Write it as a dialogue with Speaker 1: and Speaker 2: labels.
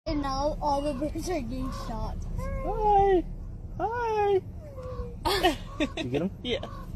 Speaker 1: And now all the birds are getting shot.
Speaker 2: Hi! Hi! You get him?
Speaker 3: Yeah.